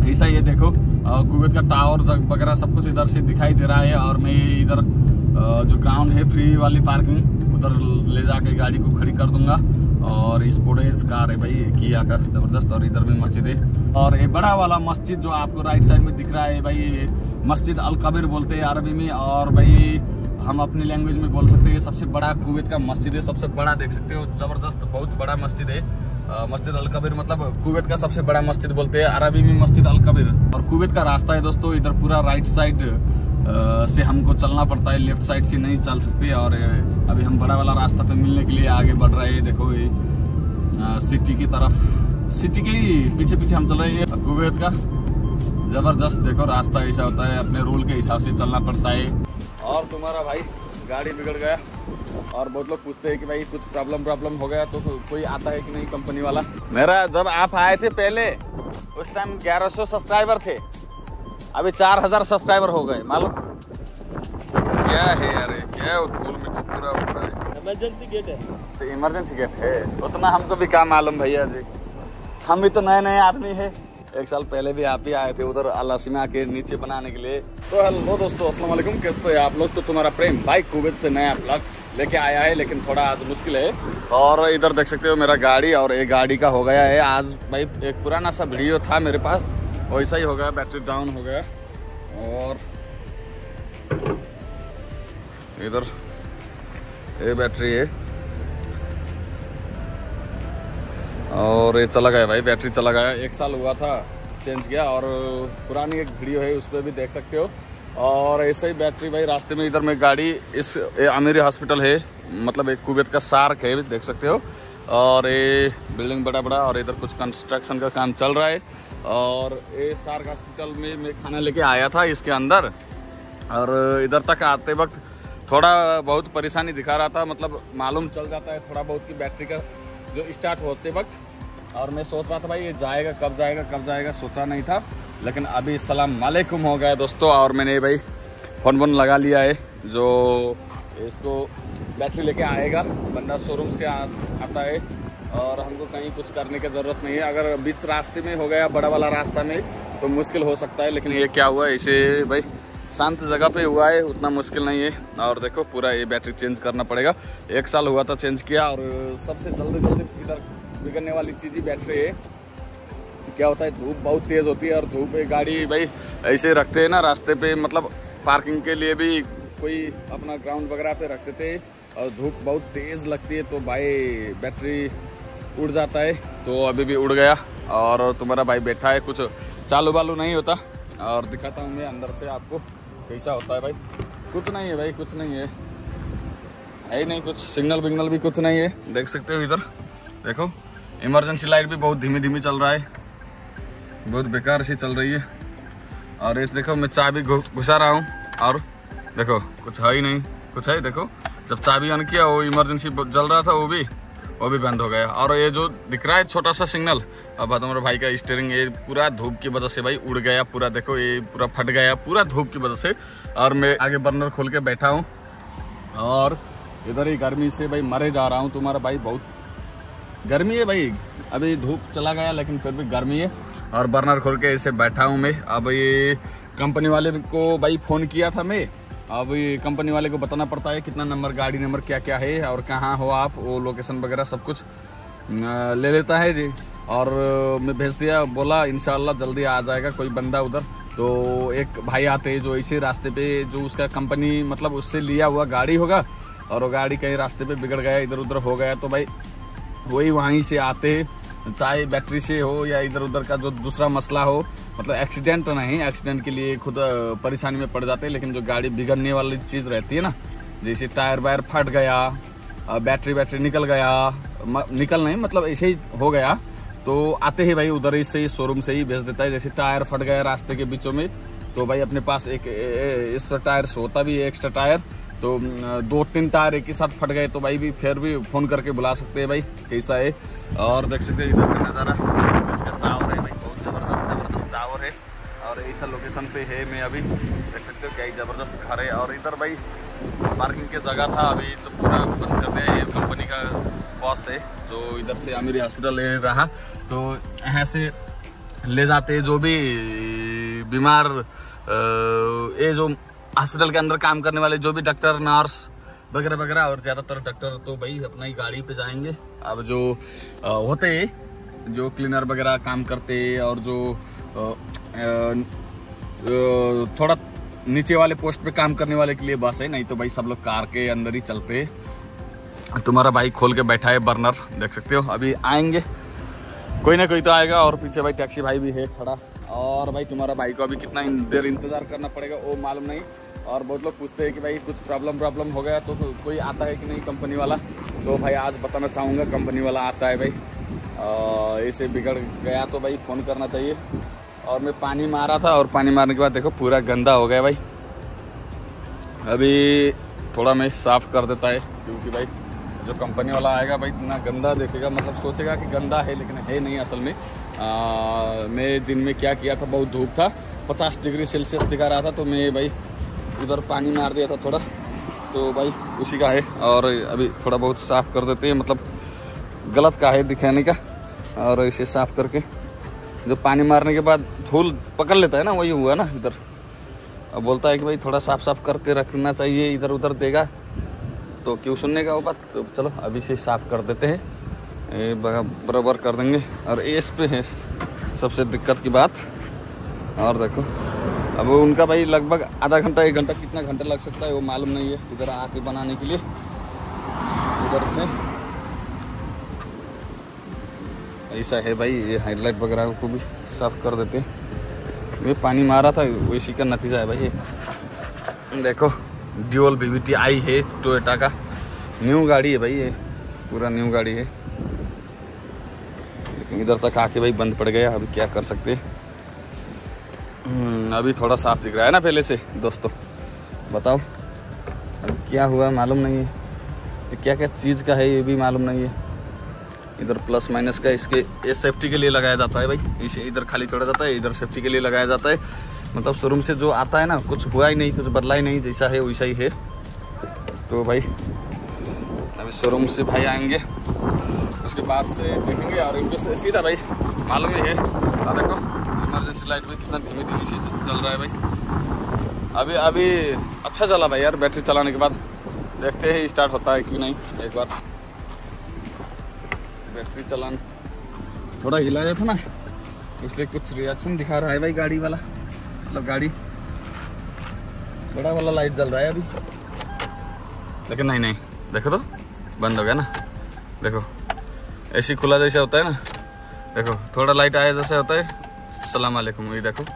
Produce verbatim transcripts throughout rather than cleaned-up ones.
ऐसा ये देखो कुवैत का टावर वगैरह सब कुछ इधर से दिखाई दे रहा है। और मैं इधर जो ग्राउंड है फ्री वाली पार्किंग उधर ले जाके गाड़ी को खड़ी कर दूंगा। और स्पोर्टेज कार है भाई किया का जबरदस्त। और इधर भी मस्जिद है। और ये बड़ा वाला मस्जिद जो आपको राइट साइड में दिख रहा है भाई मस्जिद अल कबीर बोलते हैं अरबी में। और भाई हम अपनी लैंग्वेज में बोल सकते हैं सबसे बड़ा कुवैत का मस्जिद है। सबसे बड़ा देख सकते हो जबरदस्त बहुत बड़ा मस्जिद है। मस्जिद अल कबीर मतलब कुवैत का सबसे बड़ा मस्जिद बोलते हैं अरबी में मस्जिद अल कबीर। और कुवैत का रास्ता है दोस्तों इधर पूरा राइट साइड से हमको चलना पड़ता है, लेफ्ट साइड से नहीं चल सकते। और अभी हम बड़ा वाला रास्ता पे मिलने के लिए आगे बढ़ रहे हैं। देखो ये सिटी की तरफ, सिटी के ही पीछे पीछे हम चल रहे हैं। कुवैत का जबरदस्त देखो रास्ता ऐसा होता है, अपने रूल के हिसाब से चलना पड़ता है। और तुम्हारा भाई गाड़ी बिगड़ गया और बहुत लोग पूछते हैं कि भाई कुछ प्रॉब्लम प्रॉब्लम हो गया तो कोई आता है कि नहीं कंपनी वाला। मेरा जब आप आए थे पहले उस टाइम ग्यारह सौ सब्सक्राइबर थे, अभी चार हजार सब्सक्राइबर हो गए। मालूम क्या है यार, क्या धूल मिट्टी पूरा उठ रहा है। इमरजेंसी गेट है तो इमरजेंसी गेट है, उतना हमको भी क्या मालूम भैया जी, हम भी तो नए नए आदमी है। एक साल पहले भी आप ही आए थे उधर अलासीमा के नीचे बनाने के लिए। तो हेलो दोस्तों अस्सलाम वालेकुम, कैसे हैं आप लोग। तो तुम्हारा प्रेम भाई कुवैत से नया फ्लक्स लेके आया है, लेकिन थोड़ा आज मुश्किल है। और इधर देख सकते हो मेरा गाड़ी, और एक गाड़ी का हो गया है आज भाई एक पुराना सा वीडियो था मेरे पास वैसा ही हो गया, बैटरी डाउन हो गया। और इधर ये बैटरी है और ये चला गया भाई, बैटरी चला गया। एक साल हुआ था चेंज किया। और पुरानी एक वीडियो है उस पर भी देख सकते हो। और ऐसे ही बैटरी भाई रास्ते में इधर में गाड़ी इस अमीरी हॉस्पिटल है, मतलब एक कुवैत का सार्क है देख सकते हो। और ये बिल्डिंग बड़ा बड़ा, और इधर कुछ कंस्ट्रक्शन का काम चल रहा है। और ये सार्क हॉस्पिटल में मैं खाना लेके आया था इसके अंदर, और इधर तक आते वक्त थोड़ा बहुत परेशानी दिखा रहा था, मतलब मालूम चल जाता है थोड़ा बहुत की बैटरी का जो स्टार्ट होते वक्त। और मैं सोच रहा था भाई ये जाएगा कब जाएगा कब जाएगा, सोचा नहीं था। लेकिन अभी सलाम वालेकुम हो गया दोस्तों। और मैंने भाई फ़ोन वोन लगा लिया है, जो इसको बैटरी लेके आएगा बंदा शोरूम से आ, आता है। और हमको कहीं कुछ करने की ज़रूरत नहीं है। अगर बीच रास्ते में हो गया बड़ा वाला रास्ता में तो मुश्किल हो सकता है, लेकिन ये क्या हुआ इसे भाई शांत जगह पे हुआ है, उतना मुश्किल नहीं है। और देखो पूरा ये बैटरी चेंज करना पड़ेगा, एक साल हुआ था चेंज किया। और सबसे जल्दी जल्दी इधर बिगड़ने वाली चीज़ ही बैटरी है। क्या होता है धूप बहुत तेज़ होती है, और धूप पे गाड़ी भाई ऐसे रखते हैं ना रास्ते पे, मतलब पार्किंग के लिए भी कोई अपना ग्राउंड वगैरह पे रखते थे, और धूप बहुत तेज़ लगती है तो भाई बैटरी उड़ जाता है। तो अभी भी उड़ गया। और तुम्हारा भाई बैठा है, कुछ चालू वालू नहीं होता। और दिखाता हूँ मैं अंदर से आपको कैसा होता है भाई। कुछ नहीं है भाई, कुछ नहीं है, है ही नहीं कुछ, सिग्नल विग्नल भी कुछ नहीं है। देख सकते हो इधर देखो इमरजेंसी लाइट भी बहुत धीमी धीमी चल रहा है, बहुत बेकार सी चल रही है। और ये देखो मैं चाबी घुसा रहा हूँ और देखो कुछ है ही नहीं, कुछ है देखो। जब चाबी ऑन किया वो इमरजेंसी जल रहा था, वो भी वो भी बंद हो गया। और ये जो दिख रहा है छोटा सा सिग्नल, अब हमारे भाई का स्टीयरिंग ये पूरा धूप की वजह से भाई उड़ गया पूरा, देखो ये पूरा फट गया पूरा धूप की वजह से। और मैं आगे बर्नर खोल के बैठा हूँ और इधर ही गर्मी से भाई मरे जा रहा हूँ। तुम्हारा भाई बहुत गर्मी है भाई, अभी धूप चला गया लेकिन फिर भी गर्मी है। और बर्नर खोल के ऐसे बैठा हूँ मैं। अब ये कंपनी वाले को भाई फ़ोन किया था मैं, अब ये कंपनी वाले को बताना पड़ता है कितना नंबर, गाड़ी नंबर क्या क्या है और कहाँ हो आप, वो लोकेशन वगैरह सब कुछ ले लेता है जी। और मैं भेज दिया, बोला इंशाल्लाह जल्दी आ जाएगा कोई बंदा उधर। तो एक भाई आते हैं जो इसी रास्ते पे, जो उसका कंपनी मतलब उससे लिया हुआ गाड़ी होगा, और वो गाड़ी कहीं रास्ते पे बिगड़ गया इधर उधर हो गया तो भाई वही वहीं से आते हैं, चाहे बैटरी से हो या इधर उधर का जो दूसरा मसला हो, मतलब एक्सीडेंट नहीं, एक्सीडेंट के लिए खुद परेशानी में पड़ जाते हैं। लेकिन जो गाड़ी बिगड़ने वाली चीज़ रहती है ना, जैसे टायर वायर फट गया, बैटरी बैटरी निकल गया, निकल नहीं मतलब ऐसे ही हो गया, तो आते ही भाई उधर ही से ही शोरूम से ही भेज देता है। जैसे टायर फट गया रास्ते के बीचों में, तो भाई अपने पास एक इस टायर से होता भी है एक्स्ट्रा टायर, तो दो तीन टायर एक ही साथ फट गए तो भाई भी फिर भी फ़ोन करके बुला सकते हैं भाई कैसा है। और देख सकते हैं इधर का नज़ारा, टावर है भाई, बहुत ज़बरदस्त ज़बरदस्त टावर है। और ऐसा लोकेशन पे है मैं अभी, देख सकते हो क्या ज़बरदस्त घर है। और इधर भाई पार्किंग की जगह था, अभी तो पूरा बंद कर दिया। ये कंपनी का बॉस है जो इधर से अमीरी हॉस्पिटल ले रहा, तो यहाँ से ले जाते, जो भी बीमार, ये जो हॉस्पिटल के अंदर काम करने वाले जो भी डॉक्टर नर्स वगैरह वगैरह, और ज़्यादातर डॉक्टर तो भाई अपना ही गाड़ी पे जाएंगे। अब जो होते जो क्लीनर वगैरह काम करते और जो थोड़ा नीचे वाले पोस्ट पे काम करने वाले के लिए बस है, नहीं तो भाई सब लोग कार के अंदर ही चलते। तुम्हारा भाई खोल के बैठा है बर्नर, देख सकते हो। अभी आएंगे, कोई ना कोई तो आएगा। और पीछे भाई टैक्सी भाई भी है खड़ा। और भाई तुम्हारा भाई को अभी कितना देर इंतज़ार करना पड़ेगा वो मालूम नहीं। और बहुत लोग पूछते हैं कि भाई कुछ प्रॉब्लम प्रॉब्लम हो गया तो कोई आता है कि नहीं कंपनी वाला। तो भाई आज बताना चाहूँगा, कंपनी वाला आता है भाई। ऐसे बिगड़ गया तो भाई फ़ोन करना चाहिए। और मैं पानी मारा था, और पानी मारने के बाद देखो पूरा गंदा हो गया भाई। अभी थोड़ा मैं साफ़ कर देता है, क्योंकि भाई जो कंपनी वाला आएगा भाई इतना गंदा देखेगा, मतलब सोचेगा कि गंदा है, लेकिन है नहीं असल में। आ, मैं दिन में क्या किया था, बहुत धूप था, पचास डिग्री सेल्सियस दिखा रहा था, तो मैं भाई इधर पानी मार दिया था थोड़ा, तो भाई उसी का है। और अभी थोड़ा बहुत साफ़ कर देते हैं, मतलब गलत का है दिखाने का। और इसे साफ़ करके जो पानी मारने के बाद धूल पकड़ लेता है ना, वही हुआ ना इधर। अब बोलता है कि भाई थोड़ा साफ साफ करके रखना चाहिए, इधर उधर देगा तो क्यों सुनने का वो बात। तो चलो अभी से साफ़ कर देते हैं, बराबर कर देंगे। और इस पे है सबसे दिक्कत की बात। और देखो अब उनका भाई लगभग आधा घंटा एक घंटा कितना घंटा लग सकता है वो मालूम नहीं है, इधर आके बनाने के लिए। इधर में ऐसा है भाई, ये हेडलाइट वगैरह को भी साफ़ कर देते हैं। ये पानी मारा था इसी का नतीजा है भाई। ये देखो dual V V T I है टोयोटा का, न्यू गाड़ी है भाई, ये पूरा न्यू गाड़ी है। लेकिन इधर तक आके भाई बंद पड़ गया, अभी क्या कर सकते हैं। अभी थोड़ा साफ दिख रहा है ना पहले से। दोस्तों बताओ अब क्या हुआ मालूम नहीं है, तो क्या क्या चीज़ का है ये भी मालूम नहीं है। इधर प्लस माइनस का इसके ये सेफ्टी के लिए लगाया जाता है भाई, इसे इधर खाली छोड़ा जाता है, इधर सेफ्टी के लिए लगाया जाता है। मतलब शोरूम से जो आता है ना, कुछ हुआ ही नहीं, कुछ बदला ही नहीं, जैसा है वैसा ही है। तो भाई अभी शोरूम से भाई आएंगे, उसके बाद से देखेंगे। और इनको सीधा भाई मालूम ही है। और देखो इमरजेंसी लाइट भी कितना धीमी धीमी से चल रहा है भाई। अभी अभी अच्छा चला भाई यार, बैटरी चलाने के बाद देखते हैं स्टार्ट होता है कि नहीं। एक बार बैटरी चलान थोड़ा हिलाया था ना, इसलिए कुछ रिएक्शन दिखा रहा है भाई गाड़ी वाला। मतलब गाड़ी बड़ा वाला लाइट जल रहा है अभी, लेकिन नहीं नहीं देखो तो बंद हो गया ना। देखो ऐसी खुला जैसे होता है ना, देखो थोड़ा लाइट आया जैसे होता है सलाम वालेकुम। ये देखो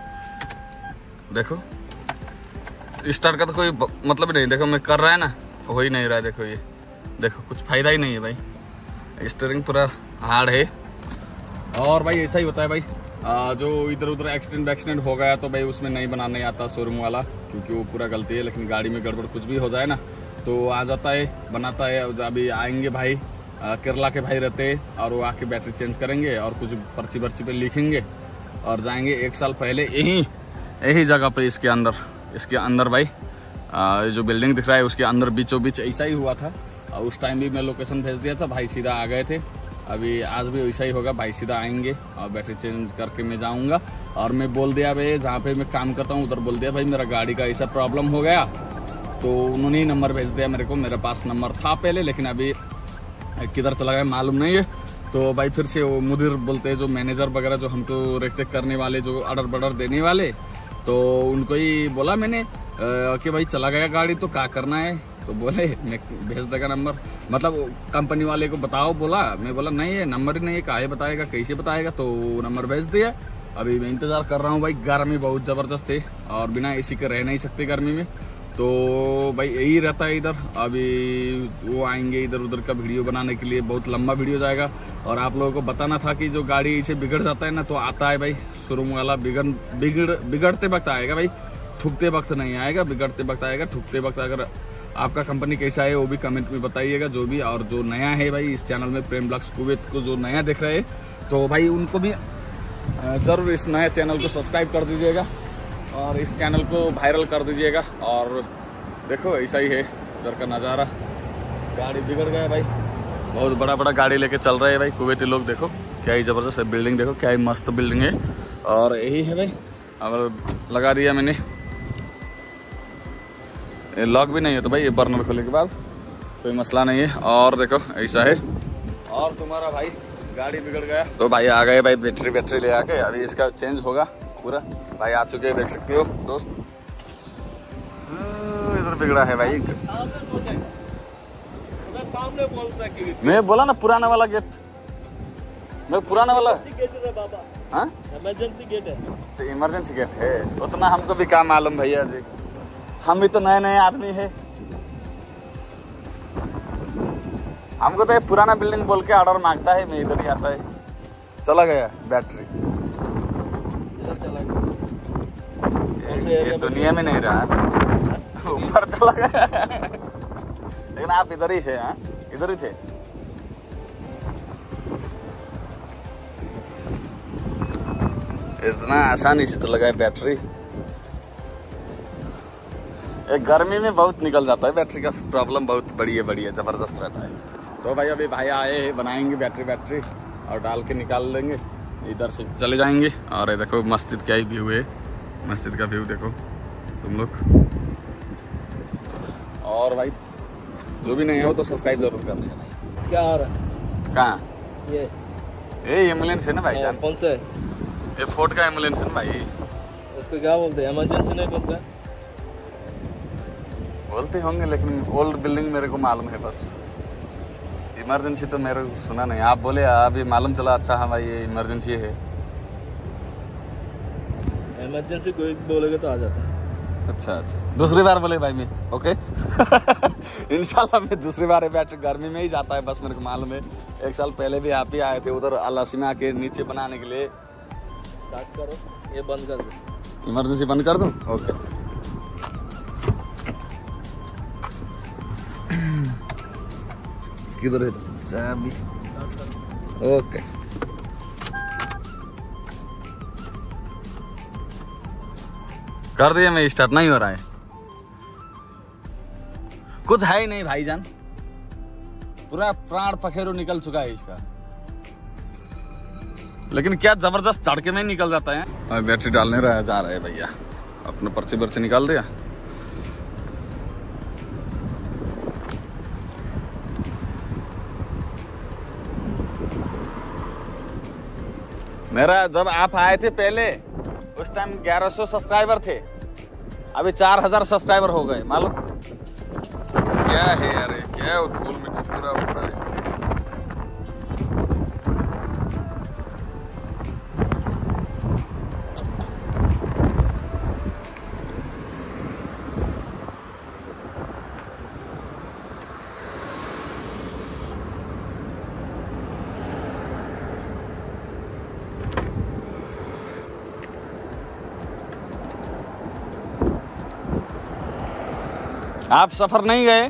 देखो स्टार्ट का तो कोई मतलब नहीं। देखो मैं कर रहा है ना, हो ही नहीं रहा है। देखो ये देखो कुछ फायदा ही नहीं है भाई, स्टीयरिंग पूरा हार्ड है। और भाई ऐसा ही होता है भाई, आ, जो इधर उधर एक्सीडेंट एक्सीडेंट हो गया तो भाई उसमें नहीं बनाना नहीं आता शोरूम वाला, क्योंकि वो पूरा गलती है। लेकिन गाड़ी में गड़बड़ कुछ भी हो जाए ना तो आ जाता है, बनाता है। अभी आएंगे भाई, आ, केरला के भाई रहते हैं, और वो आके बैटरी चेंज करेंगे और कुछ पर्ची पर्ची पे लिखेंगे और जाएंगे। एक साल पहले यही यही जगह पे इसके अंदर इसके अंदर भाई आ, जो बिल्डिंग दिख रहा है उसके अंदर बीचों बीच ऐसा ही हुआ था। और उस टाइम भी मैं लोकेशन भेज दिया था, भाई सीधा आ गए थे। अभी आज भी वैसा ही होगा, भाई सीधा आएंगे और बैटरी चेंज करके मैं जाऊंगा। और मैं बोल दिया भाई, जहाँ पे मैं काम करता हूँ उधर बोल दिया भाई मेरा गाड़ी का ऐसा प्रॉब्लम हो गया। तो उन्होंने ही नंबर भेज दिया मेरे को, मेरे पास नंबर था पहले, लेकिन अभी किधर चला गया मालूम नहीं है। तो भाई फिर से वो मुदीर बोलते हैं, जो मैनेजर वगैरह जो हमको रेख करने वाले, जो ऑर्डर बर्डर देने वाले, तो उनको ही बोला मैंने कि भाई चला गया गाड़ी तो क्या करना है। तो बोले मैं भेज देगा नंबर, मतलब कंपनी वाले को बताओ बोला। मैं बोला नहीं है नंबर ही नहीं है, काहे बताएगा कैसे बताएगा। तो नंबर भेज दिया। अभी मैं इंतज़ार कर रहा हूँ भाई, गर्मी बहुत ज़बरदस्त है और बिना एसी के रह नहीं सकते गर्मी में। तो भाई यही रहता है इधर। अभी वो आएंगे इधर उधर का वीडियो बनाने के लिए, बहुत लंबा वीडियो जाएगा। और आप लोगों को बताना था कि जो गाड़ी इसे बिगड़ जाता है ना, तो आता है भाई शोरूम वाला, बिगड़ बिगड़ बिगड़ते वक्त आएगा भाई, ठुकते वक्त नहीं आएगा, बिगड़ते वक्त आएगा। ठुकते वक्त अगर आपका कंपनी कैसा है वो भी कमेंट में बताइएगा जो भी। और जो नया है भाई इस चैनल में, प्रेम ब्लॉग्स कुवैत को जो नया देख रहे हैं, तो भाई उनको भी ज़रूर इस नए चैनल को सब्सक्राइब कर दीजिएगा और इस चैनल को वायरल कर दीजिएगा। और देखो ऐसा ही है इधर का नज़ारा। गाड़ी बिगड़ गया भाई, बहुत बड़ा बड़ा गाड़ी लेके चल रहे हैं भाई कुवैती लोग। देखो क्या ही ज़बरदस्त है बिल्डिंग, देखो क्या ही मस्त बिल्डिंग है। और यही है भाई, अब लगा दिया मैंने। लॉक भी नहीं है तो भाई ये बर्नर खोलने के बाद कोई मसला नहीं है। और देखो ऐसा है। और तुम्हारा भाई गाड़ी बिगड़ गया तो भाई आ गए भाई बैटरी बैटरी ले आके, अभी इसका चेंज होगा पूरा। भाई आ चुके हैं, देख सकते हो दोस्त। इधर बिगड़ा है भाई, सामने बोलता है। मैं बोला ना पुराना वाला गेट, मैं पुराना वाला गेट है बाबा। हाँ इमरजेंसी गेट है तो इमरजेंसी गेट है, उतना हमको भी क्या मालूम भैया जी, हम भी तो नए नए आदमी है। हमको तो ये पुराना बिल्डिंग बोल के ऑर्डर मांगता है, मैं इधर ही आता है। चला गया बैटरी, इधर चला गया। ये, ये दुनिया में नहीं रहा, ऊपर चला गया। लेकिन आप इधर ही थे, हाँ इधर ही थे। इतना आसानी से तो लगा है बैटरी, एक गर्मी में बहुत निकल जाता है बैटरी का प्रॉब्लम, बहुत बड़ी है बड़ी है जबरदस्त रहता है। तो भाई अभी भाई आए हैं, बनाएंगे बैटरी बैटरी और डाल के निकाल लेंगे, इधर से चले जाएंगे। और ये देखो मस्जिद का ही व्यू है, मस्जिद का व्यू देखो तुम लोग। और भाई जो भी नहीं हो तो सब्सक्राइब जरूर कर देना भाई। क्या आ रहा है? कहाँ? ये ये एम्बुलेंस है ना भाई जान। कौन सा है? ये फोर्ट का एम्बुलेंस है ना भाई। इसको क्या बोलते हैं? इमरजेंसी नहीं बोलते? बोलते होंगे लेकिन ओल्ड बिल्डिंग मेरे को मालूम है बस, इमरजेंसी तो मेरे को सुना नहीं। आप बोले अभी मालूम चला, अच्छा हाँ भाई ये इमरजेंसी है। इमरजेंसी कोई बोलेगा तो आ जाता है। अच्छा अच्छा, दूसरी बार बोले भाई मैं ओके। इंशाल्लाह मैं दूसरी बार बैटरी गर्मी में ही जाता है बस, मेरे को मालूम है। एक साल पहले भी आप ही आए थे उधर अलासीमा के नीचे बनाने के लिए। स्टार्ट करो, ये बंद कर दो। इमरजेंसी बंद कर दूं? ओके। किधर है चाबी? ओके। कर दिया मैं स्टार्ट, नहीं हो रहा है, कुछ है ही नहीं भाईजान, पूरा प्राण पखेरु निकल चुका है इसका। लेकिन क्या जबरदस्त झटके में निकल जाता है। और बैटरी डालने रहा जा रहा है भैया, अपने पर्ची पर्ची निकाल दिया। मेरा जब आप आए थे पहले उस टाइम ग्यारह सौ सब्सक्राइबर थे, अभी चार हजार सब्सक्राइबर हो गए। मालूम क्या है यार, क्या धूल मिट्टी पूरा हो रहा है। आप सफर नहीं गए?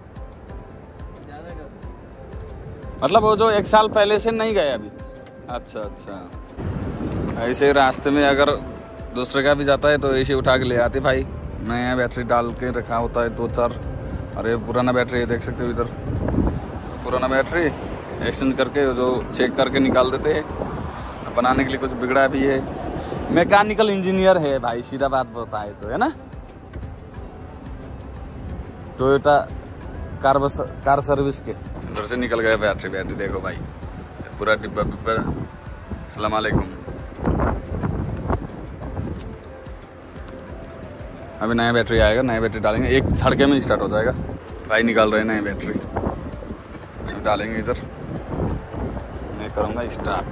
मतलब वो जो एक साल पहले से नहीं गए अभी? अच्छा अच्छा, ऐसे रास्ते में अगर दूसरे का भी जाता है तो ऐसे उठा के ले आते भाई। नया बैटरी डाल के रखा होता है दो चार। अरे पुराना बैटरी है, देख सकते हो इधर पुराना बैटरी एक्सचेंज करके जो चेक करके निकाल देते हैं। बनाने के लिए कुछ बिगड़ा भी है, मैकेनिकल इंजीनियर है भाई, सीधा बात बताए तो, है ना। टोयोटा कार बस कार सर्विस के इधर से निकल गए बैटरी बैटरी देखो भाई, पूरा डिब्बा डिब्बा। अस्सलाम वालेकुम। अभी नया बैटरी आएगा, नया बैटरी डालेंगे, एक झटके में स्टार्ट हो जाएगा भाई। निकाल रहे हैं नई बैटरी, डालेंगे इधर, मैं करूँगा स्टार्ट।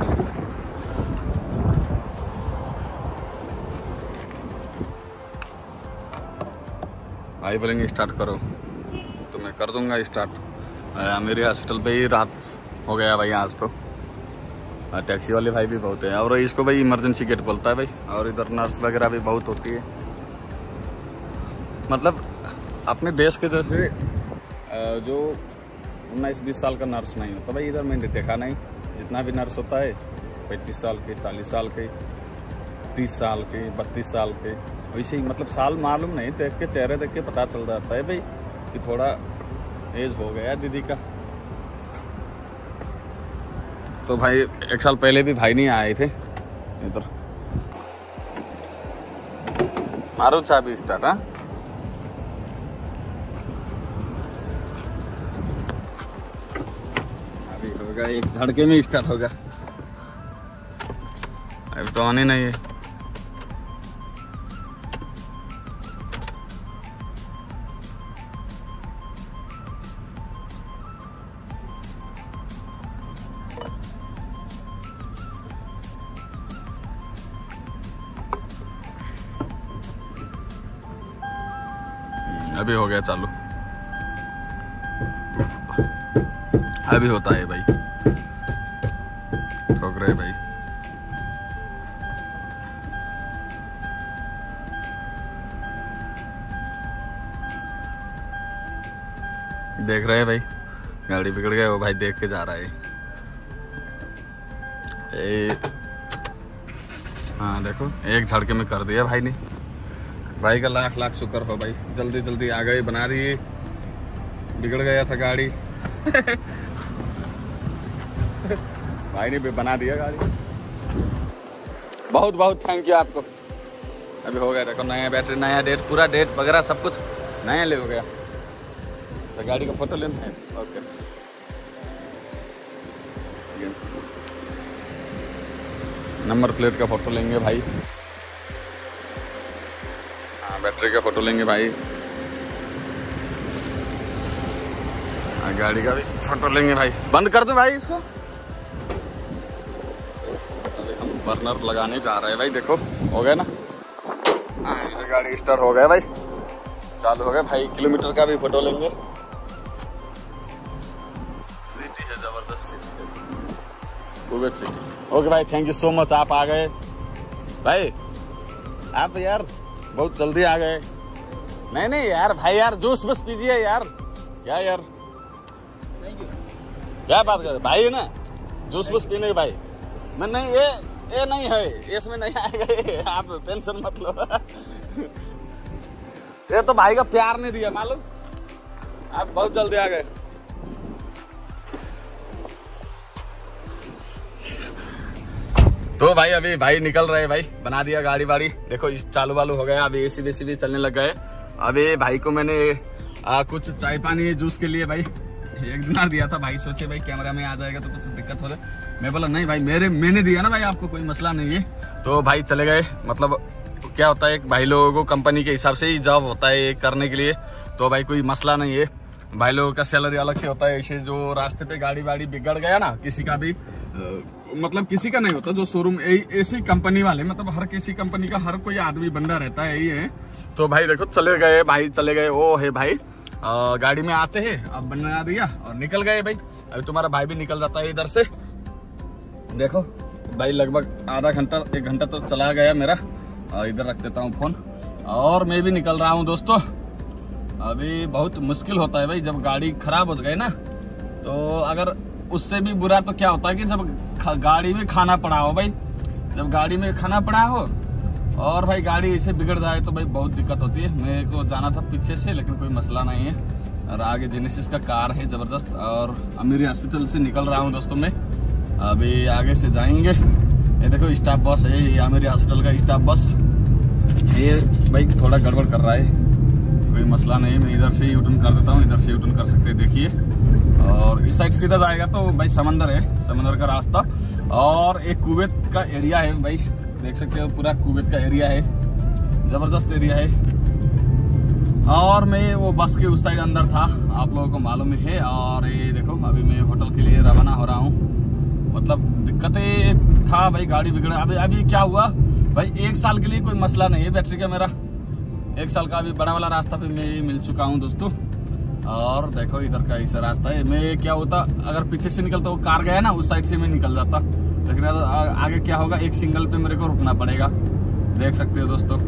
भाई बोलेंगे स्टार्ट करो तो मैं कर दूंगा स्टार्ट। मेरे हॉस्पिटल पे ही रात हो गया भाई आज तो। टैक्सी वाले भाई भी बहुत है, और इसको भाई इमरजेंसी गेट बोलता है भाई। और इधर नर्स वगैरह भी बहुत होती है, मतलब अपने देश के जैसे जो उन्नीस बीस साल का नर्स नहीं होता भाई इधर, मैंने देखा नहीं। जितना भी नर्स होता है पैंतीस साल के, चालीस साल के, तीस साल के, बत्तीस साल के, वैसे ही। मतलब साल मालूम नहीं, देख के चेहरे देख के पता चल जाता है भाई कि थोड़ा एज हो गया दीदी का। तो भाई एक साल पहले भी भाई नहीं आए थे इधर, मारो चाबी स्टार्ट। हाँ अभी होगा, एक झटके में स्टार्ट होगा। अभी तो आने नहीं है। अभी हो गया चालू। अभी होता है भाई, ठोक रहे भाई। देख रहे हैं भाई, गाड़ी बिगड़ गया। वो भाई देख के जा रहा है। ए, हाँ देखो, एक झटके में कर दिया भाई ने। भाई का लाख लाख शुक्र हो भाई, जल्दी जल्दी आ गए, बना रही। बिगड़ गया था गाड़ी भाई ने भी बना दिया गाड़ी। बहुत बहुत थैंक यू आपको। अभी हो गया, देखो नया बैटरी, नया डेट, पूरा डेट वगैरह सब कुछ नया ले हो गया। तो गाड़ी का फोटो लेना है। ओके, नंबर प्लेट का फोटो लेंगे भाई। हाँ, बैटरी का फोटो लेंगे भाई। हाँ, गाड़ी का भी फोटो लेंगे भाई। बंद कर दो भाई इसको। अभी हम बर्नर लगाने जा रहे हैं भाई। देखो हो गया ना, गाड़ी स्टार्ट हो गया भाई, चालू हो गया भाई। किलोमीटर का भी फोटो लेंगे। सिटी है, जबरदस्त सिटी है, कुवैत सिटी। ओके भाई, थैंक यू सो मच, आप आ गए भाई। आप यार बहुत जल्दी आ गए। नहीं नहीं यार भाई, यार जूस बस पीजिए यार। क्या यार, क्या बात कर भाई है ना, जूस बस पीने के भाई। मैं नहीं, ये ये नहीं है, इसमें नहीं आएगा, आप टेंशन मत लो ये तो भाई का प्यार नहीं दिया मालूम, आप बहुत जल्दी आ गए। तो भाई अभी भाई निकल रहे भाई, बना दिया गाड़ी वाड़ी। देखो इस चालू वालू हो गया, अभी एसी वेसी भी चलने लग गए। अभी भाई को मैंने आ, कुछ चाय पानी जूस के लिए भाई एक दिनार दिया था। भाई सोचे भाई कैमरा में आ जाएगा तो कुछ दिक्कत हो जाए। मैं बोला नहीं भाई, मेरे मैंने दिया ना भाई आपको, कोई मसला नहीं है। तो भाई चले गए। मतलब क्या होता है, भाई लोगों को कंपनी के हिसाब से ही जॉब होता है करने के लिए, तो भाई कोई मसला नहीं है। भाई लोगों का सैलरी अलग से होता है। ऐसे जो रास्ते पे गाड़ी वाड़ी बिगड़ गया ना, किसी का भी आ, मतलब किसी का नहीं होता, जो शोरूम ऐसी कंपनी वाले, मतलब हर किसी कंपनी का हर कोई आदमी बंदा रहता है, यही है। तो भाई देखो चले गए भाई, चले गए। वो है भाई आ, गाड़ी में आते हैं, अब बना दिया और निकल गए भाई। अभी तुम्हारा भाई भी निकल जाता है इधर से। देखो भाई लगभग आधा घंटा एक घंटा तो चला गया मेरा। इधर रख देता हूँ फोन, और मैं भी निकल रहा हूँ दोस्तों। अभी बहुत मुश्किल होता है भाई, जब गाड़ी खराब हो गई ना, तो अगर उससे भी बुरा तो क्या होता है कि जब गाड़ी में खाना पड़ा हो भाई, जब गाड़ी में खाना पड़ा हो और भाई गाड़ी ऐसे बिगड़ जाए तो भाई बहुत दिक्कत होती है। मेरे को जाना था पीछे से, लेकिन कोई मसला नहीं है। और आगे जेनेसिस का कार है जबरदस्त। और अमीरी हॉस्पिटल से निकल रहा हूँ दोस्तों मैं, अभी आगे से जाएंगे। ये देखो स्टाफ बस है, ये अमीरी हॉस्पिटल का स्टाफ बस। ये भाई थोड़ा गड़बड़ कर रहा है, कोई मसला नहीं। मैं इधर से यू टर्न कर देता हूँ, इधर से यू टर्न कर सकते हैं देखिए। और इस साइड सीधा जाएगा तो भाई समंदर है, समंदर का रास्ता। और एक कुवैत का एरिया है भाई, देख सकते हो पूरा कुवैत का एरिया है, जबरदस्त एरिया है। और मैं वो बस के उस साइड अंदर था, आप लोगों को मालूम है। और ये देखो अभी मैं होटल के लिए रवाना हो रहा हूँ। मतलब दिक्कतें था भाई, गाड़ी बिगड़ा। अभी अभी क्या हुआ भाई, एक साल के लिए कोई मसला नहीं है बैटरी का मेरा। एक साल का अभी बड़ा वाला रास्ता पे मैं मिल चुका हूँ दोस्तों। और देखो इधर का ऐसा रास्ता है। मैं क्या होता, अगर पीछे से निकलता वो कार गया ना, उस साइड से मैं निकल जाता, लेकिन आगे क्या होगा, एक सिंगल पे मेरे को रुकना पड़ेगा, देख सकते हो दोस्तों।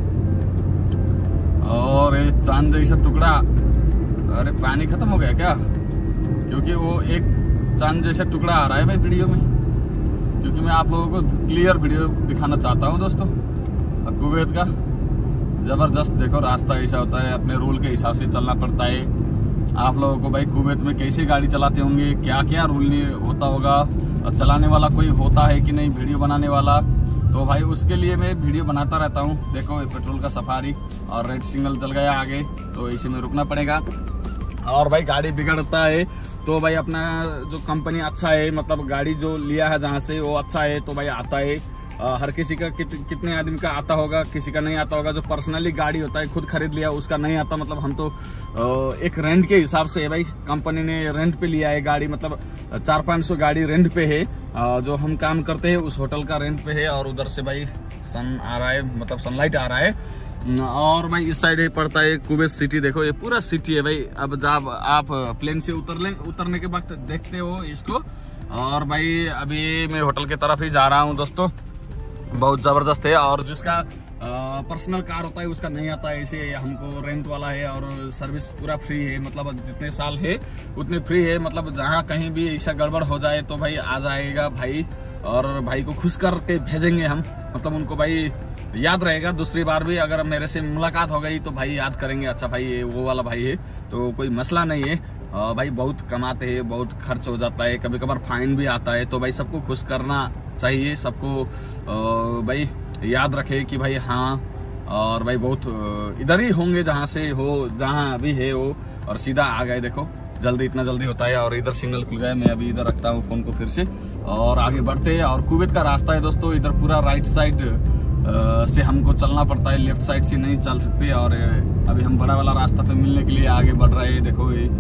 और ये चांद जैसा टुकड़ा, अरे पानी खत्म हो गया क्या? क्योंकि वो एक चांद जैसा टुकड़ा आ रहा है भाई वीडियो में, क्योंकि मैं आप लोगों को क्लियर वीडियो दिखाना चाहता हूँ दोस्तों। कुवैत का जबरदस्त देखो रास्ता ऐसा होता है, अपने रूल के हिसाब से चलना पड़ता है। आप लोगों को भाई कुवैत में कैसे गाड़ी चलाते होंगे, क्या क्या रूल नहीं होता होगा, और चलाने वाला कोई होता है कि नहीं, वीडियो बनाने वाला, तो भाई उसके लिए मैं वीडियो बनाता रहता हूँ। देखो पेट्रोल का सफारी और रेड सिग्नल जल गया आगे, तो इसी में रुकना पड़ेगा। और भाई गाड़ी बिगड़ता है तो भाई अपना जो कंपनी अच्छा है, मतलब गाड़ी जो लिया है जहाँ से वो अच्छा है तो भाई आता है। आ, हर किसी का कित, कितने आदमी का आता होगा, किसी का नहीं आता होगा। जो पर्सनली गाड़ी होता है खुद खरीद लिया उसका नहीं आता, मतलब हम तो आ, एक रेंट के हिसाब से है भाई। कंपनी ने रेंट पे लिया है गाड़ी, मतलब चार पाँच सौ गाड़ी रेंट पे है। आ, जो हम काम करते हैं उस होटल का रेंट पे है। और उधर से भाई सन आ रहा है, मतलब सनलाइट आ रहा है। और भाई इस साइड ही पड़ता है कुवैत सिटी। देखो ये पूरा सिटी है भाई। अब जब आप प्लेन से उतर ले उतरने के वक्त देखते हो इसको। और भाई अभी मैं होटल की तरफ ही जा रहा हूँ दोस्तों। बहुत जबरदस्त है। और जिसका पर्सनल कार होता है उसका नहीं आता है, इसे हमको रेंट वाला है। और सर्विस पूरा फ्री है, मतलब जितने साल है उतने फ्री है। मतलब जहाँ कहीं भी ऐसा गड़बड़ हो जाए तो भाई आ जाएगा भाई, और भाई को खुश करके भेजेंगे हम। मतलब उनको भाई याद रहेगा, दूसरी बार भी अगर मेरे से मुलाकात हो गई तो भाई याद करेंगे, अच्छा भाई ये वो वाला भाई है। तो कोई मसला नहीं है। आ, भाई बहुत कमाते हैं, बहुत खर्च हो जाता है, कभी कभार फाइन भी आता है। तो भाई सबको खुश करना चाहिए, सबको भाई याद रखे कि भाई हाँ। और भाई बहुत इधर ही होंगे जहाँ से हो, जहाँ अभी है वो। और सीधा आ गए, देखो जल्दी, इतना जल्दी होता है। और इधर सिग्नल खुल गया, मैं अभी इधर रखता हूँ फोन को फिर से और आगे बढ़ते हैं। और कुवैत का रास्ता है दोस्तों, इधर पूरा राइट साइड से हमको चलना पड़ता है, लेफ्ट साइड से नहीं चल सकते। और अभी हम बड़ा वाला रास्ता पे मिलने के लिए आगे बढ़ रहे हैं। देखो ये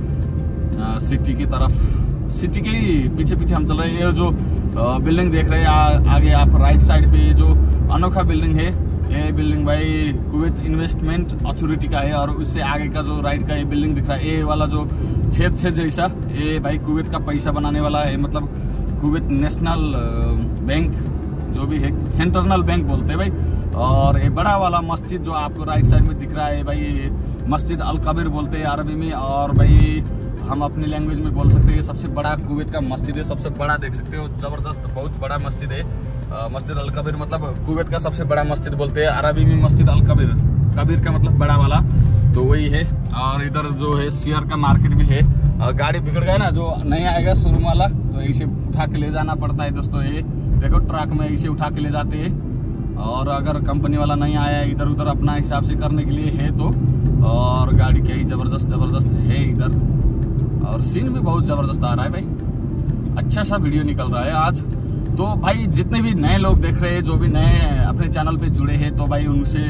सिटी की तरफ, सिटी के ही पीछे पीछे हम चल रहे हैं। ये जो बिल्डिंग देख रहे हैं आ, आगे आप राइट साइड पे, जो अनोखा बिल्डिंग है, ये बिल्डिंग भाई कुवैत इन्वेस्टमेंट अथॉरिटी का है। और उससे आगे का जो राइट का ये बिल्डिंग दिख रहा है, ये वाला जो छेद छेद जैसा, ये भाई कुवैत का पैसा बनाने वाला है। मतलब कुवैत नेशनल बैंक जो भी है, सेंट्रल बैंक बोलते हैं भाई। और ये बड़ा वाला मस्जिद जो आपको राइट साइड में दिख रहा है भाई, मस्जिद अल कबीर बोलते हैं अरबी में। और भाई हम अपनी लैंग्वेज में बोल सकते हैं, सबसे बड़ा कुवैत का मस्जिद है, सबसे बड़ा, देख सकते हो जबरदस्त बहुत बड़ा मस्जिद है। मस्जिद अल कबीर मतलब कुवैत का सबसे बड़ा मस्जिद बोलते हैं अरबी में, मस्जिद अल कबीर, कबीर का मतलब बड़ा वाला, तो वही है। और इधर जो है शेयर का मार्केट भी है। और गाड़ी बिगड़ गया ना, जो नहीं आएगा शोरूम वाला, तो इसे उठा के ले जाना पड़ता है दोस्तों। ये देखो ट्रक में इसे उठा के ले जाते हैं। और अगर कंपनी वाला नहीं आया इधर उधर अपना हिसाब से करने के लिए है तो। और गाड़ी क्या ही जबरदस्त जबरदस्त है इधर। और सीन भी बहुत जबरदस्त आ रहा है भाई, अच्छा सा वीडियो निकल रहा है आज। तो भाई जितने भी नए लोग देख रहे हैं, जो भी नए अपने चैनल पे जुड़े हैं, तो भाई उनसे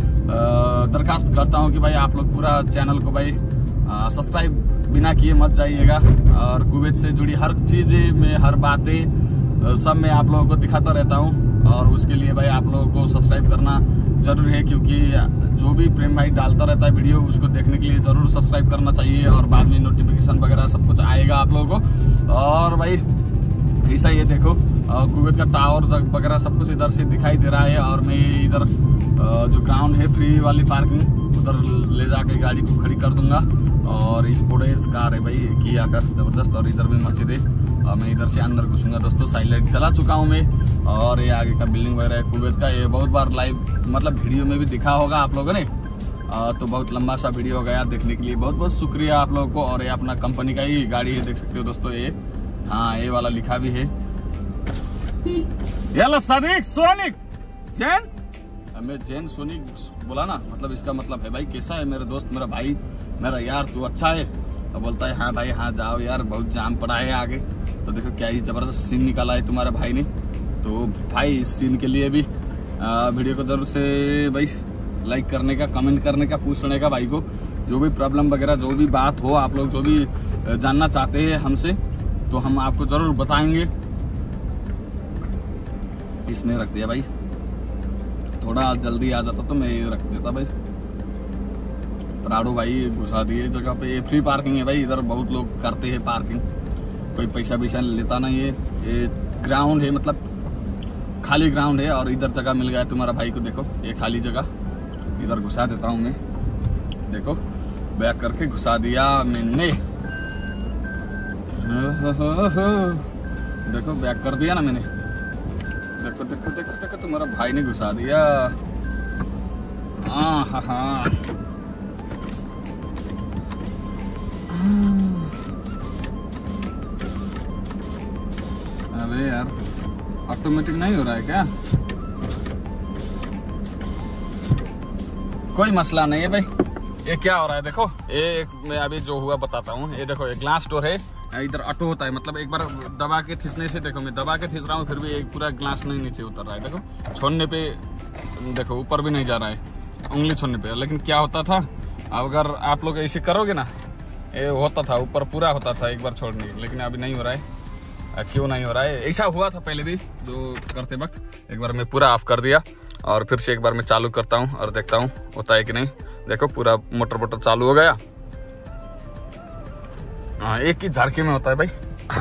दरखास्त करता हूं कि भाई आप लोग पूरा चैनल को भाई सब्सक्राइब बिना किए मत जाइएगा। और कुवैत से जुड़ी हर चीज़ में, हर बातें सब मैं आप लोगों को दिखाता रहता हूं। और उसके लिए भाई आप लोगों को सब्सक्राइब करना जरूर है, क्योंकि जो भी प्रेम भाई डालता रहता है वीडियो, उसको देखने के लिए जरूर सब्सक्राइब करना चाहिए। और बाद में नोटिफिकेशन वगैरह सब कुछ आएगा आप लोगों को। और भाई ऐसा ही है, देखो कुवैत का टावर वगैरह सब कुछ इधर से दिखाई दे रहा है। और मैं इधर जो ग्राउंड है फ्री वाली पार्किंग, उधर ले जाके गाड़ी को खड़ी कर दूंगा। और स्पोर्टेज कार है भाई किया का, जबरदस्त। और इधर भी मस्जिद है। और मैं इधर से अंदर घुसूंगा दोस्तों, साइड लाइट चला चुका हूँ मैं। और ये आगे का बिल्डिंग वगैरह है कुवैत का, ये बहुत बार लाइव मतलब वीडियो में भी दिखा होगा आप लोगों ने। आ, तो बहुत लंबा सा वीडियो हो गया, देखने के लिए बहुत बहुत शुक्रिया आप लोगों को। और ये अपना कंपनी का ही गाड़ी है, देख सकते हो दोस्तों। ये हाँ, ये वाला लिखा भी है, याला सदीक सोनिक जैन। मैं जैन सोनिक बोला ना, मतलब इसका मतलब है भाई कैसा है मेरा दोस्त, मेरा भाई, मेरा यार, तू अच्छा है। तो बोलता है हाँ भाई हाँ जाओ यार, बहुत जाम पड़ा है आगे। तो देखो क्या ही जबरदस्त सीन निकाला है तुम्हारे भाई ने। तो भाई इस सीन के लिए भी आ, वीडियो को जरूर से भाई लाइक करने का, कमेंट करने का, पूछने का भाई को। जो भी प्रॉब्लम वगैरह, जो भी बात हो, आप लोग जो भी जानना चाहते हैं हमसे, तो हम आपको जरूर बताएंगे। इसने रख दिया भाई, थोड़ा जल्दी आ जाता तो मैं ये रख देता भाई। प्राडो भाई घुसा दिए जगह पे। ये फ्री पार्किंग है भाई, इधर बहुत लोग करते हैं पार्किंग, कोई पैसा वैसा लेता नहीं है। ये ग्राउंड है, मतलब खाली ग्राउंड है। और इधर जगह मिल गया तुम्हारा भाई को, देखो ये खाली जगह इधर घुसा देता हूँ मैं। देखो बैक करके घुसा दिया मैंने, देखो बैक कर दिया ना मैंने। देखो देखो देखो देखो तुम्हारा भाई ने घुसा दिया। हाँ हाँ हाँ, अबे यार ऑटोमेटिक नहीं हो रहा है क्या? कोई मसला नहीं है भाई। ये क्या हो रहा है देखो, ये मैं अभी जो हुआ बताता हूँ। ये देखो, ये ग्लास डोर है, इधर ऑटो होता है, मतलब एक बार दबा के खींचने से, देखो मैं दबा के खींच रहा हूँ फिर भी एक पूरा ग्लास नहीं नीचे उतर रहा है। देखो छोड़ने पे देखो ऊपर भी नहीं जा रहा है, उंगली छोड़ने पे। लेकिन क्या होता था, अगर आप लोग ऐसे करोगे ना, ये होता था ऊपर पूरा होता था एक बार छोड़ने, लेकिन अभी नहीं हो रहा है। क्यों नहीं हो रहा है? ऐसा हुआ था पहले भी जो करते वक्त। एक बार मैं पूरा ऑफ कर दिया और फिर से एक बार मैं चालू करता हूँ और देखता हूँ होता है कि नहीं। देखो पूरा मोटर मोटर चालू हो गया। हाँ, एक ही झटके में होता है भाई।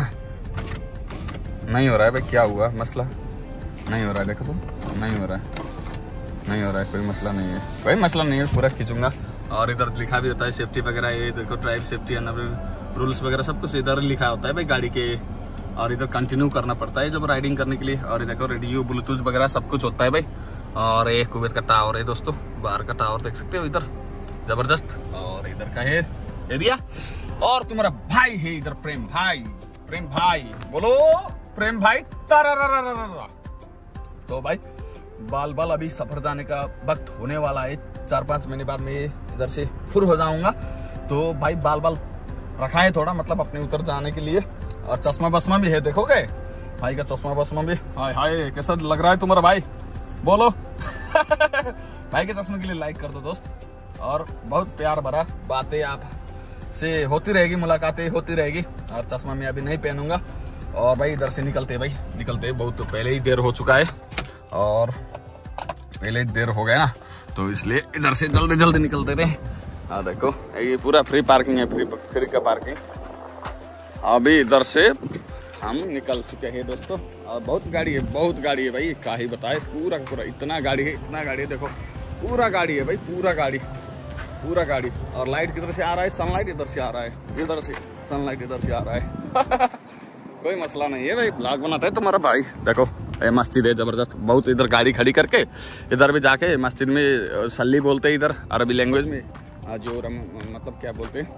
नहीं हो रहा है भाई, क्या हुआ मसला? नहीं हो रहा है, देखो तो नहीं हो रहा है, नहीं हो रहा है, कोई मसला नहीं है, कोई मसला नहीं है, पूरा खींचूंगा। और इधर लिखा भी होता है सेफ्टी वगैरह, ये देखो ड्राइव सेफ्टी एंड रूल्स वगैरह सब कुछ इधर लिखा होता है भाई गाड़ी के। और इधर कंटिन्यू करना पड़ता है जब राइडिंग करने के लिए। और ये देखो रेडियो ब्लूटूथ वगैरह सब कुछ होता है भाई। और एक कुवैत का टावर है दोस्तों, बाहर का टावर देख सकते हो इधर, जबरदस्त। और इधर का है एरिया, और तुम्हारा भाई है इधर, प्रेम भाई, प्रेम भाई बोलो, प्रेम भाई तारा। तो भाई बाल बाल अभी सफर जाने का वक्त होने वाला है। चार पांच महीने बाद मैं इधर से फुर हो जाऊंगा, तो भाई बाल बाल रखा है थोड़ा, मतलब अपने उतर जाने के लिए। और चश्मा बसमा भी है, देखोगे भाई का चश्मा बसमा भी। हाय हाय, कैसा लग रहा है तुम्हारा भाई, बोलो। भाई के चश्मे के लिए लाइक कर दो दोस्त। और बहुत प्यार भरा बातें आप से होती रहेगी, मुलाकातें होती रहेगी। और चश्मा मैं अभी नहीं पहनूंगा। और भाई इधर से निकलते भाई निकलते बहुत तो पहले ही देर हो चुका है, और पहले ही देर हो गया ना, तो इसलिए इधर से जल्दी जल्दी निकलते थे। हाँ देखो, ये पूरा फ्री पार्किंग है, फ्री फ्री का पार्किंग। अभी इधर से हम निकल चुके हैं दोस्तों। और बहुत गाड़ी है, बहुत गाड़ी है भाई, क्या ही बताए, पूरा पूरा इतना गाड़ी है, इतना गाड़ी है, देखो पूरा गाड़ी है भाई, पूरा गाड़ी, पूरा गाड़ी। और लाइट किधर से आ रहा है? सनलाइट इधर से आ रहा है, इधर से सनलाइट इधर से आ रहा है। कोई मसला नहीं है भाई, ब्लॉग बनाता है तुम्हारा भाई। देखो ये मस्जिद है जबरदस्त, बहुत इधर गाड़ी खड़ी करके इधर भी जाके मस्जिद में सल्ली बोलते हैं इधर अरबी लैंग्वेज में, जो रम, मतलब क्या बोलते हैं,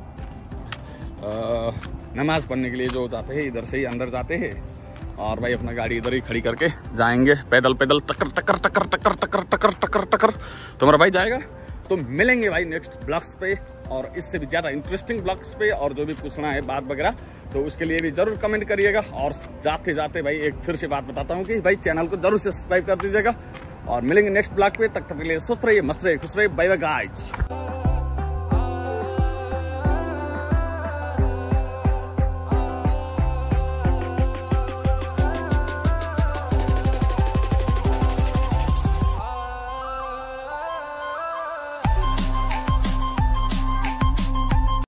नमाज पढ़ने के लिए जो जाते हैं इधर से ही अंदर जाते हैं। और भाई अपना गाड़ी इधर ही खड़ी करके जाएंगे, पैदल पैदल टकर टकर टकर टकर टकर टकर टकर टकर तुम्हारा भाई जाएगा। तो मिलेंगे भाई नेक्स्ट ब्लॉग्स पे, और इससे भी ज़्यादा इंटरेस्टिंग ब्लॉग्स पे। और जो भी पूछना है बात वगैरह, तो उसके लिए भी जरूर कमेंट करिएगा। और जाते जाते भाई एक फिर से बात बताता हूँ कि भाई चैनल को जरूर से सब्सक्राइब कर दीजिएगा। और मिलेंगे नेक्स्ट ब्लॉग पे, तक तक के लिए स्वस्थ रहिए, मस्त रहिए, खुश रहिए, बाय बाय गाइस।